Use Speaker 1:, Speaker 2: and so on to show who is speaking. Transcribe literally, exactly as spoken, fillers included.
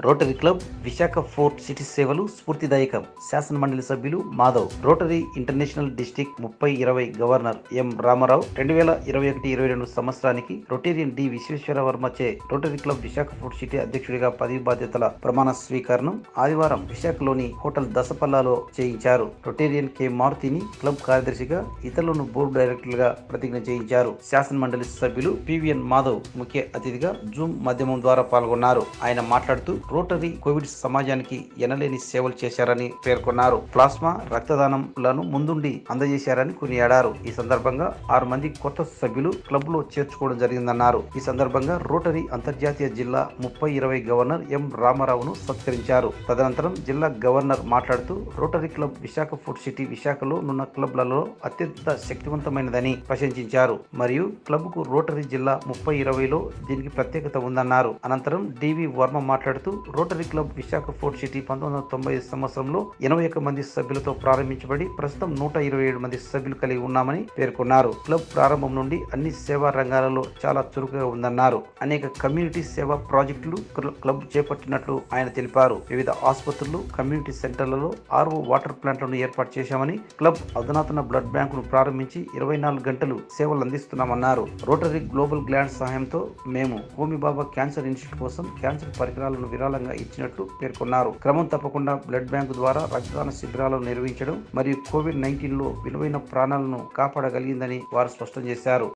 Speaker 1: Rotary Club Visakha Fort City సేవలు స్ఫూర్తిదాయకం. శాసన మండలి సభ్యులు మాధవ్. రోటరీ ఇంటర్నేషనల్ డిస్టిక్ ముప్పై ఇరవై గవర్నర్ ఎం రామారావు రెండు వేల ఇరవై ఒకటి ఇరవై రెండు సంవత్సరానికి రొటేరియన్ డి విశ్వేశ్వరవర్మచే Rotary Club Visakha Fort City అధ్యక్షుడిగా పదవి బాధ్యతల ప్రమాణ స్వీకారం ఆదివారం విశాఖలోని హోటల్ దసపల్లాలో చేయించారు. రొటేరియన్ కె మారుతిని క్లబ్ కార్యదర్శిగా, ఇతరులను బోర్డు డైరెక్టర్లుగా ప్రతిజ్ఞ చేయించారు. శాసన మండలి సభ్యులు పివిఎన్ మాధవ్ ముఖ్య అతిథిగా జూమ్ మాధ్యమం ద్వారా పాల్గొన్నారు. ఆయన మాట్లాడుతూ రోటరీ కోవిడ్ సమాజానికి ఎనలేని సేవలు చేశారని పేర్కొన్నారు. ప్లాస్మా రక్తదానంలను ముందుండి అందజేశారని కొనియాడారు. ఈ సందర్భంగా ఆరు మంది కొత్త సభ్యులు క్లబ్ లో చేర్చుకోవడం జరిగిందన్నారు. ఈ సందర్భంగా రోటరీ అంతర్జాతీయ జిల్లా ముప్పై ఇరవై గవర్నర్ ఎం రామారావును సత్కరించారు. తదనంతరం జిల్లా గవర్నర్ మాట్లాడుతూ Rotary Club Visakha Fort City విశాఖలో ఉన్న క్లబ్లలో అత్యంత శక్తివంతమైనదని ప్రశంసించారు. మరియు క్లబ్ కు రోటరీ జిల్లా ముప్పై ఇరవైలో దీనికి ప్రత్యేకత ఉందన్నారు. అనంతరం డివి వర్మ మాట్లాడుతూ Rotary Club Visakha Fort City పంతొమ్మిది వందల తొంభై సంవత్సరంలో ఎనభై ఒక్క మంది సభ్యులతో ప్రారంభించబడి ప్రస్తుతం నూట ఇరవై ఏడు మంది సభ్యులు కలిగి ఉన్నామని పేర్కొన్నారు. క్లబ్ ప్రారంభం నుండి అన్ని సేవా రంగాలలో చాలా చురుకుగా ఉందన్నారు. అనేక కమ్యూనిటీ సేవా ప్రాజెక్టులు క్లబ్ చేపట్టినట్లు ఆయన తెలిపారు. వివిధ ఆసుపత్రులు, కమ్యూనిటీ సెంటర్లలో ఆర్ఓ వాటర్ ప్లాంట్లను ఏర్పాటు చేశామని, క్లబ్ అధునాతన బ్లడ్ బ్యాంకును ప్రారంభించి ఇరవై నాలుగు గంటలు సేవలు అందిస్తున్నామన్నారు. రోటరీ గ్లోబల్ గ్లాండ్ సహాయంతో మేము హోమిబాబా క్యాన్సర్ ఇన్స్టిట్యూట్ కోసం క్యాన్సర్ పరికరాలను విరాళంగా ఇచ్చినట్లు పేర్కొన్నారు. క్రమం తప్పకుండా బ్లడ్ బ్యాంకు ద్వారా రక్తదాన శిబిరాలను నిర్వహించడం మరియు కోవిడ్ నైన్టీన్ లో విలువైన ప్రాణాలను కాపాడగలిగిందని వారు స్పష్టం చేశారు.